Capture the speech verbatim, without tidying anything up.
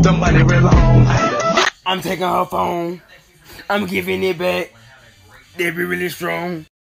The money real long. I'm taking her phone. I'm giving it back. They be really strong.